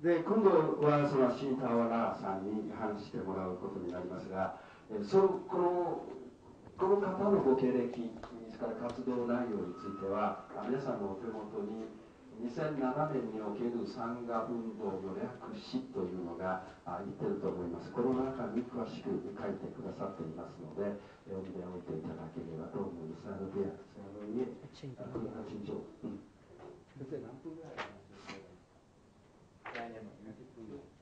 で今度はそのシータワラさんに話してもらうことになりますが、この方のご経歴、ですから活動内容については、皆さんのお手元に2007年における山河運動の略史というのが入っていると思います。この中に詳しく書いてくださっていますので、読んでおいていただければと思います。これが陳情。先生、何分ぐらいの話ですか？来年の20分ぐらい。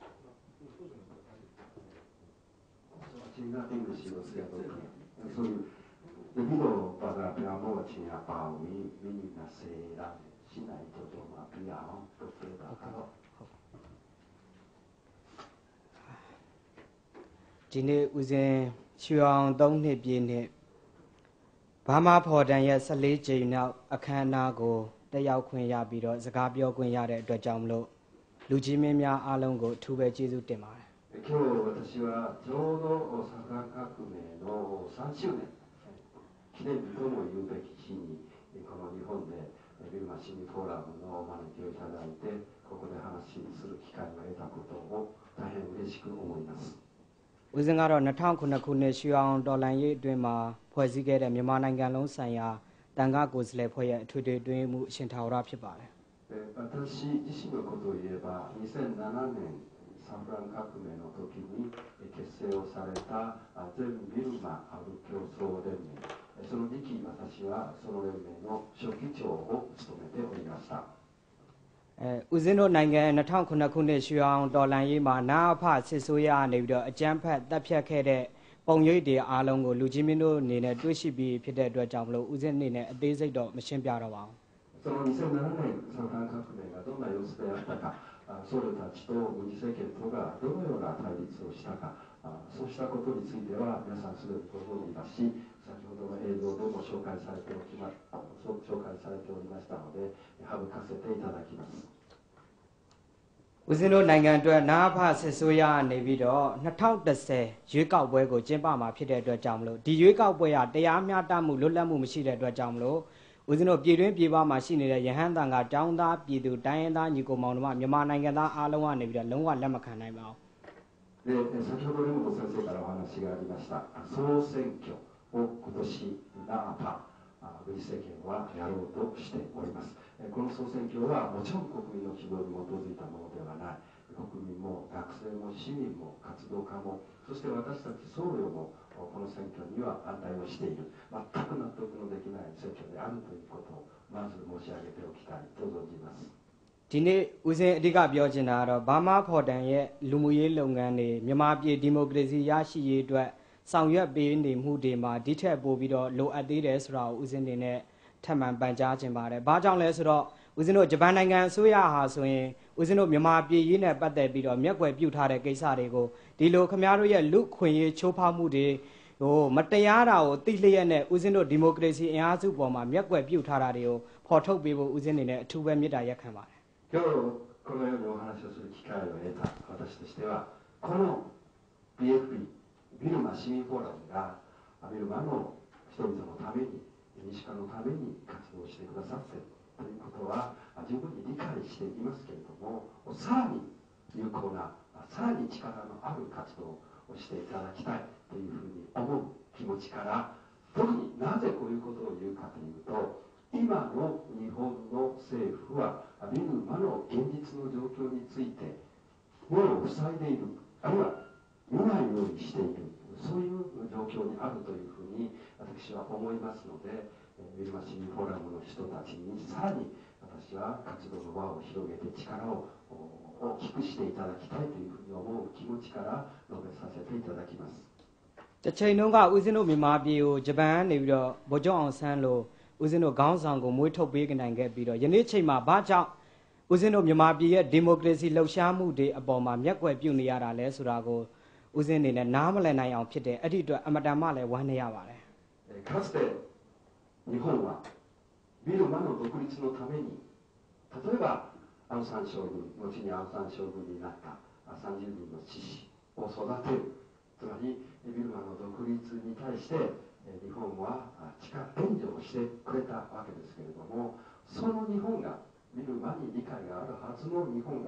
そういうDebido pada promozione Pauli, venina sera, sinai todo mapiao, poteva però. ဒီနေ့ဦးဇင်းရွှေအောင်3နှစ်ပြည့်နှစ်ဘာမာဖော်တန်ရဲ့14ကြိမ်မြောက်အခမ်းအနားကိုတက်ရောက်ခွင့်ရပြီးတော့စကားပြောခွင့်ရတဲ့အတွက်ကြောင့်မလို့လူကြီးမင်းများအားလုံးကိုအထူးပဲကျေးဇူးတင်ပါတယ်今日私はちょうど左官革命の3周年記念日とも言うべき日にこの日本でビルマ市民フォーラムのお招きをいただいてここで話しする機会を得たことを大変嬉しく思います。 ဦးဇင်းကတော့2009ခုနှစ်ရွှေအောင်တော်လှန်ရေးအတွင်းမှာဖွဲ့စည်းခဲ့တဲ့မြန်မာနိုင်ငံလုံးဆိုင်ရာတန်ခါကိုယ်စားလှယ်ဖွဲ့ရဲ့အထွေထွေအတွင်းမှုအရှင်ထာဝရဖြစ်ပါတယ်私自身のことを言えば2007年サンフラン革命の時に結成をされた全ビルマある競争連盟その時期私はその連盟の書記長を務めておりましたဦးဇင်းတို့နိုင်ငံ2009ခုနှစ်ရွှေအောင်တော်လှန်ရေးမှာနာအဖစစ်ဆိုးရနေပြီးတော့အကြမ်းဖက်တပ်ဖြတ်ခဲ့တဲ့ပုံရိပ်တွေအားလုံးကိုလူကြီးမင်းတို့အနေနဲ့တွေ့ရှိပြီးဖြစ်တဲ့အတွက်ကြောင့်မလို့ဦးဇင်းအနေနဲ့အသေးစိတ်တော့မရှင်းပြတော့ပါဘူးその2007年サンフラン革命がどんな様子であったか僧侶たちと軍事政権とがどのような対立をしたかそうしたことについては皆さんすでにご存知だし先ほどの映像でも紹介されておりましたので省かせていただきますဦးဇင်းတို့နိုင်ငံအတွက်နာအဖစစ်ဆိုးရနေပြီးတော့2010ရွေးကောက်ပွဲကိုကျင်းပမှာဖြစ်တဲ့အတွက်ကြောင့်မလို့ဒီရွေးကောက်ပွဲဟာတရားမျှတမှုလွတ်လပ်မှုမရှိတဲ့အတွက်ကြောင့်မလို့ဦးဇင်းတို့ပြည်တွင်းပြည်ပမှာရှိနေတဲ့ရဟန်းတန်ခါကျောင်းသားပြည်သူတိုင်းရင်းသားညီကိုမောင်တို့မြန်မာနိုင်ငံသားအားလုံးကနေပြီးတော့လုံးဝလက်မခံနိုင်ပါဘူးで先ほど根本先生からお話がありました総選挙を今年ナーパ軍事政権はやろうとしておりますこの総選挙はもちろん国民の希望に基づいたものではない国民も学生も市民も活動家もそして私たち僧侶もこの選挙には反対をしている全く納得のできない選挙であるということをまず申し上げておきたいと存じますဒီနေ့ဦးဇင်းအဓိကပြောချင်တာကတော့ဘာမာဖော်တန်ရဲ့လူမှုရေးလုပ်ငန်းတွေမြန်မာပြည်ဒီမိုကရေစီရရှိရေးအတွက်ဆောင်ရွက်ပေးနေမှုတွေမှာဒီထက်ပိုပြီးတော့လိုအပ်သေးတယ်ဆိုတာကိုဦးဇင်းနေနဲ့ထပ်မံပန်ကြားခြင်းပါတယ်။ဘာကြောင့်လဲဆိုတော့ဦးဇင်းတို့ဂျပန်နိုင်ငံအစိုးရဟာဆိုရင်ဦးဇင်းတို့မြန်မာပြည်ရေးနဲ့ပတ်သက်ပြီးတော့မျက်ကွယ်ပြုထားတဲ့ကိစ္စတွေကိုဒီလိုခမားတို့ရဲ့လူခွင့်ရေးချိုးဖောက်မှုတွေမတရားတာကိုသိလျက်နဲ့ဦးဇင်းတို့ဒီမိုကရေစီအင်အားစုပေါ်မှာမျက်ကွယ်ပြုထားတာတွေကိုဖော်ထုတ်ပေးဖို့ဦးဇင်းနေနဲ့အထူးပဲမေတ္တာရက်ခံပါတယ်今日このようにお話をする機会を得た私としてはこの BFP ビルマ市民フォーラムがビルマの人々のために西化のために活動してくださっているということは十分に理解していますけれどもさらに有効なさらに力のある活動をしていただきたいというふうに思う気持ちから特になぜこういうことを言うかというと今の日本の政府はビルマの現実の状況について目を塞いでいるあるいは見ないようにしているそういう状況にあるというふうに私は思いますのでビルマ市民フォーラムの人たちにさらに私は活動の輪を広げて力を大きくしていただきたいというふうに思う気持ちから述べさせていただきますတစ်ချိန်လုံးကဦးဇင်းတို့မြန်မာပြည်ကိုဂျပန်ကနေပြီးတော့ဗိုလ်ချုပ်အောင်ဆန်းလို့ဦးဇင်းတို့ခေါင်းဆောင်ကိုမွေးထုတ်ပေးနိုင်ခဲ့ပြီးတော့ယနေ့ချိန်မှာဘာကြောင့်ဦးဇင်းတို့မြန်မာပြည်ရဲ့ဒီမိုကရေစီလှုပ်ရှားမှုတွေအပေါ်မှာမျက်ကွယ်ပြုနေရတာလဲဆိုတာကိုဦးဇင်းအနေနဲ့နားမလည်နိုင်အောင်ဖြစ်တယ်အဲ့ဒီအတွက်အမတန်မှလည်းဝမ်းနည်းရပါတယ်かつて日本はビルマの独立のために例えばアウン・サン将軍後にアウン・サン将軍になった30人の志士を育てるつまりビルマの独立に対して日本は援助をしてくれたわけですけれどもその日本がビルマに理解があるはずの日本が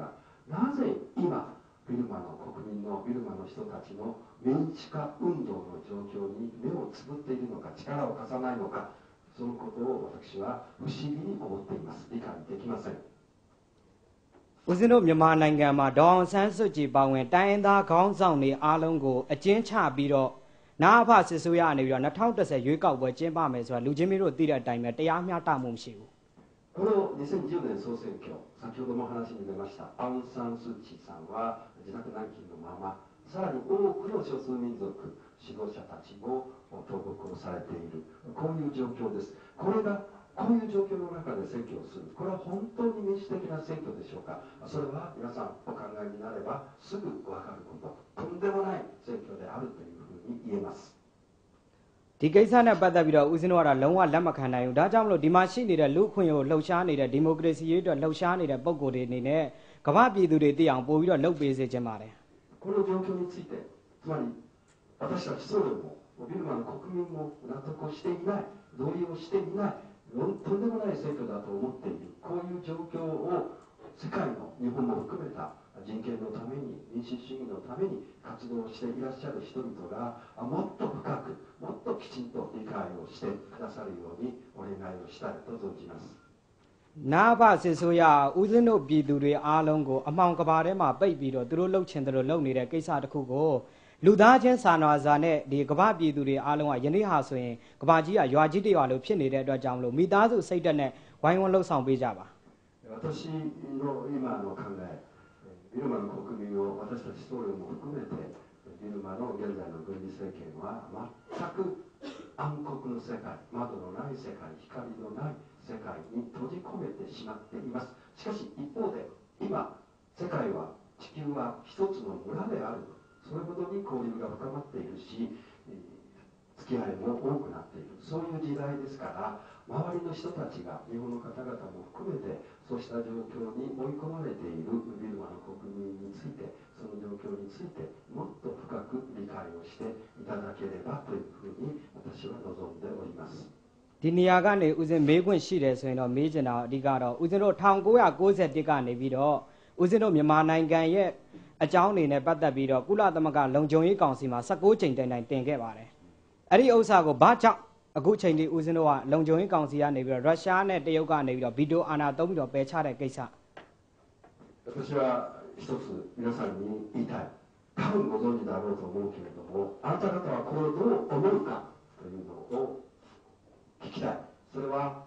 なぜ今ビルマの国民のビルマの人たちの民主化運動の状況に目をつぶっているのか、力を貸さないのか、そのことを私は不思議に思っています。理解できません。 ဦးဇင်းတို့မြန်မာနိုင်ငံမှာဒေါအောင်ဆန်းစုကြည်ပါဝင်တိုင်းရင်းသားခေါင်းဆောင်တွေအားလုံးကိုအကျဉ်းချပြီးတော့နာအဖစစ်ဆိုရနေပြီးတော့2010ရွေးကောက်ပွဲကျင်းပမယ်ဆိုတာလူချင်းမျိုးတို့သိတဲ့အတိုင်းပဲတရားမျှတမှုမရှိဘူးこの2010年総選挙、先ほども話に出ましたアウン・サン・スー・チーさんは自宅軟禁のまま、さらに多くの少数民族指導者たちも投獄をされている、こういう状況です。これがこういう状況の中で選挙をする、これは本当に民主的な選挙でしょうか。それは皆さんお考えになればすぐ分かること、とんでもない選挙であるというふうに言えます。 ဒီကိစ္စနဲ့ပတ်သက်ပြီးတော့ဦးဇင်းတို့ကတော့လုံးဝလက်မခံနိုင်ဘူးဒါကြောင့်မလို့ဒီမှာရှိနေတဲ့လူခွင့်ကိုလှုပ်ရှားနေတဲ့ဒီမိုကရေစီရေးအတွက်လှုပ်ရှားနေတဲ့ပုံကိုယ်တွေအနေနဲ့ကမ္ဘာပြည်သူတွေသိအောင်ပို့ပြီးတော့လှုပ်ပေးစေချင်ပါတယ်この状況について、つまり私たち僧侶もビルマの国民も納得をしていない、同意をしていない、とんでもない選挙だと思っている、こういう状況を世界の日本も含めた人権のために民主主義のために活動していらっしゃる人々がもっと深くもっときちんと理解をしてくださるようにお願いをしたいと存じます。 နာဘစစ်ဆိုရဦးဇင်းတို့ပြည်သူတွေအားလုံးကိုအမှောင်ကဘာထဲမှာပိတ်ပြီးတော့သူတို့လှုပ်ချင်တယ်လို့လှုပ်နေတဲ့ကိစ္စတစ်ခုကိုလူသားချင်းစာနာစာနဲ့ဒီကမ္ဘာပြည်သူတွေအားလုံးကယနေ့ဟာဆိုရင်ကမ္ဘာကြီးကရွာကြီးတရွာလို့ဖြစ်နေတဲ့အတွက်ကြောင့်မလို့မိသားစုစိတ်တက်နဲ့ဝိုင်းဝန်းလှုပ်ဆောင်ပေးကြပါ私の今の考え、ビルマの国民を私たち僧侶も含めてビルマの現在の軍事政権は全く暗黒の世界、窓のない世界、光のない世界に閉じ込めてしまっています。しかし一方で今世界は地球は一つの村である、それほどに交流が深まっているし付き合いも多くなっている、そういう時代ですから周りの人たちが日本の方々も含めてそうした状況に追い込まれているビルマの国民について、その状況についてもっと深く理解をしていただければというふうに私は望んでおります。 ဒီနေရာကနေဦးဇင်းမေးခွင့်ရှိတယ်ဆိုရင်တော့မေးချင်တာအဓိကတော့ဦးဇင်းတို့1991ကနေပြီးတော့ဦးဇင်းတို့မြန်မာနိုင်ငံရဲ့အကြောင်းအနေနဲ့ပတ်သက်ပြီးတော့ကုလသမဂ္ဂလုံခြုံရေးကောင်စီမှာ16ကြိမ်တိုင်တင်ခဲ့ပါတယ်အဲ့ဒီဥစ္စာကိုဘာကြောင့်အခုချိန်ဒီဦးဇင်းတို့ကလုံခြုံရေးကောင်စီကနေပြီးတော့ရုရှားနဲ့တရုတ်ကနေပြီးတော့ဗီတိုအာဏာသုံးပြီးတော့ပယ်ချတဲ့ကိစ္စ私は一つ皆さんに言いたい、多分ご存知だろうと思うけれども、あなた方はこれをどう思うかというのを聞きたい。それは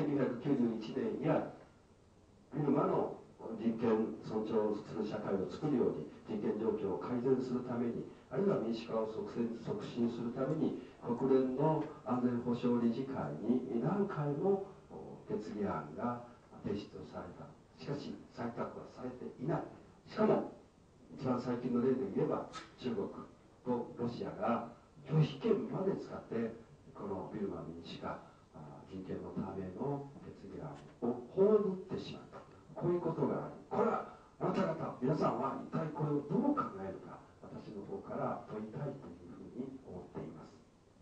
1991年以来ビルマの人権尊重する社会を作るように人権状況を改善するために、あるいは民主化を促進するために国連の安全保障理事会に何回も決議案が提出をされた。しかし採択はされていない。しかも一番最近の例で言えば中国とロシアが拒否権まで使ってこのビルマ民主化人権のための決議案を葬ってしまった、こういうことがある。これはあなた方皆さんは一体これをどう考えるか、私の方から問いたいというふうに思っています。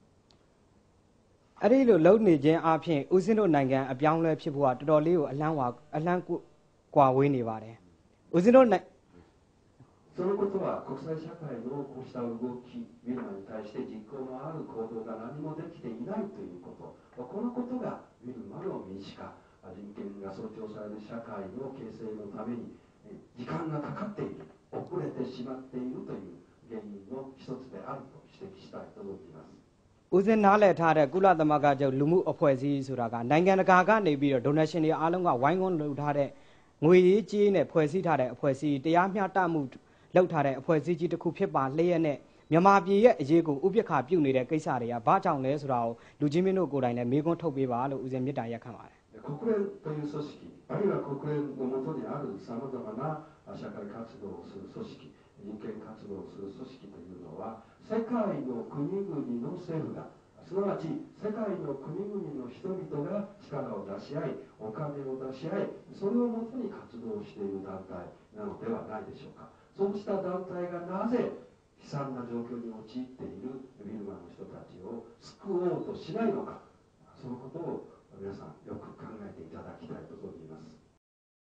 အဲ့ဒီလိုလုံနေခြင်းအပြင်ဦးဇင်းတို့နိုင်ငံအပြောင်းလဲဖြစ်ဖို့ကတော်တော်လေးကိုအလန့်ကွာဝေးနေပါတယ်ဦးဇင်းတို့そのことは国際社会のこうした動き、ビルマに対して実行のある行動が何もできていないということ、このことがビルマの民主化、人権が尊重される社会の形成のために時間がかかっている、遅れてしまっているという原因の一つであると指摘したいと思います。 ဦးဇင်းနားလည်ထားတဲ့ကုလသမဂ္ဂချုပ်လူမှုအဖွဲ့အစည်းဆိုတာကနိုင်ငံတကာကနေပြီးတော့ donation တွေအားလုံးကဝိုင်းဝန်းလုပ်ထားတဲ့ငွေရေးကြေးနဲ့ဖွဲ့စည်းထားတဲ့အဖွဲ့အစည်းတရားမျှတမှုလောက်ထားတဲ့အဖွဲ့အစည်းကြီးတစ်ခုဖြစ်ပါလျက်နဲ့မြန်မာပြည်ရဲ့အရေးကိုဥပက္ခပြုနေတဲ့ကိစ္စတွေကဘာကြောင့်လဲဆိုတာကိုလူချင်းမင်းတို့ကိုယ်တိုင်လည်းမေးခွန်းထုတ်ပေးပါလို့ဦးဇင်းမြစ်တာရက်ခံပါတယ်国連という組織、あるいは国連の下にあるさまざまな社会活動をする組織、人権活動をする組織というのは世界の国々の政府が、すなわち世界の国々の人々が力を出し合いお金を出し合いそれをもとに活動している団体なのではないでしょうか。そうした団体がなぜ悲惨な状況に陥っているビルマの人たちを救おうとしないのか、そのことを皆さんよく考えていただきたいと思います。